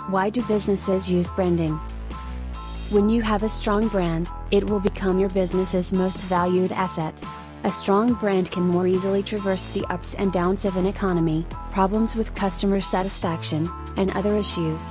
Why do businesses use branding? When you have a strong brand, it will become your business's most valued asset. A strong brand can more easily traverse the ups and downs of an economy, problems with customer satisfaction, and other issues.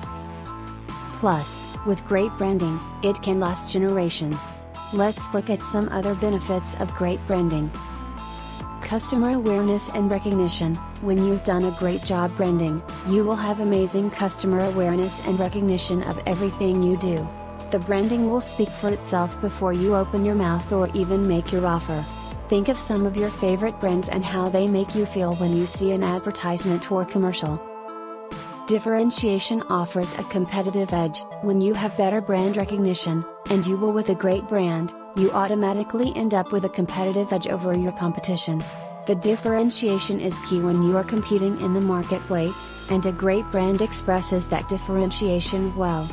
Plus, with great branding, it can last generations. Let's look at some other benefits of great branding. Customer awareness and recognition. When you've done a great job branding, you will have amazing customer awareness and recognition of everything you do. The branding will speak for itself before you open your mouth or even make your offer. Think of some of your favorite brands and how they make you feel when you see an advertisement or commercial. Differentiation offers a competitive edge. When you have better brand recognition, and you will with a great brand, you automatically end up with a competitive edge over your competition. The differentiation is key when you are competing in the marketplace, and a great brand expresses that differentiation well.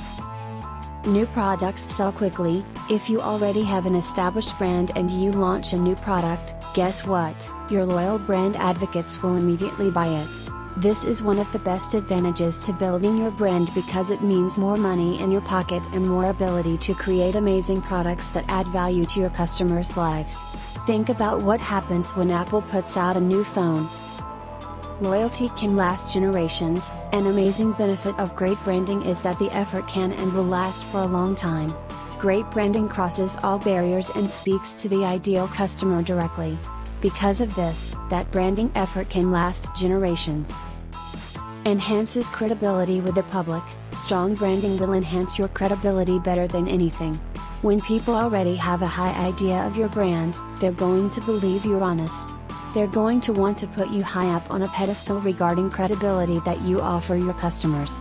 New products sell quickly. If you already have an established brand and you launch a new product, guess what? Your loyal brand advocates will immediately buy it. This is one of the best advantages to building your brand because it means more money in your pocket and more ability to create amazing products that add value to your customers' lives. Think about what happens when Apple puts out a new phone. Loyalty can last generations. An amazing benefit of great branding is that the effort can and will last for a long time. Great branding crosses all barriers and speaks to the ideal customer directly. Because of this, that branding effort can last generations. Enhances credibility with the public. Strong branding will enhance your credibility better than anything. When people already have a high idea of your brand, they're going to believe you're honest. They're going to want to put you high up on a pedestal regarding credibility that you offer your customers.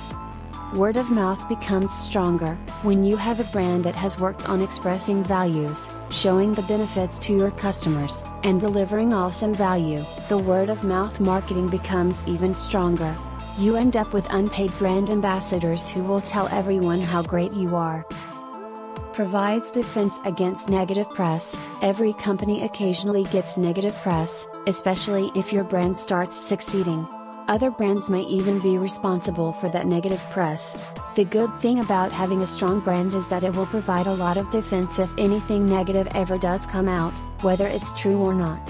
Word of mouth becomes stronger. When you have a brand that has worked on expressing values, showing the benefits to your customers, and delivering awesome value, the word of mouth marketing becomes even stronger. You end up with unpaid brand ambassadors who will tell everyone how great you are. Provides defense against negative press. Every company occasionally gets negative press, especially if your brand starts succeeding. Other brands may even be responsible for that negative press. The good thing about having a strong brand is that it will provide a lot of defense if anything negative ever does come out, whether it's true or not.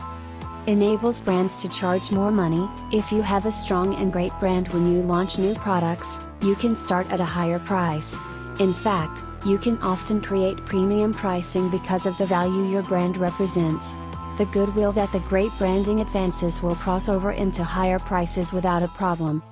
Enables brands to charge more money. If you have a strong and great brand when you launch new products, you can start at a higher price. In fact, you can often create premium pricing because of the value your brand represents. The goodwill that the great branding advances will cross over into higher prices without a problem.